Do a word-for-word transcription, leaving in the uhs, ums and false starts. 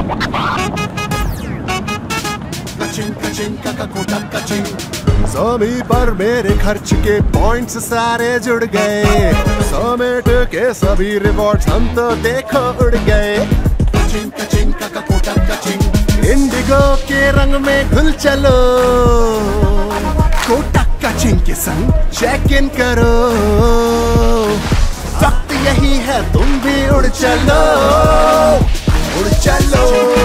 कचिंग कचिंग का कोटा कचिंग। ज़मी पर मेरे खर्च के पॉइंट्स सारे जुड़ गए, समेट के सभी रिवॉर्ड्स हम तो देखो उड़ गए। कचिंग कचिंग का कोटा कचिंग। इंडिगो के रंग में घुल चलो, कोटा कचिंग के संग चेक इन करो। वक्त यही है, तुम भी उड़ चलो, उड़ चलो।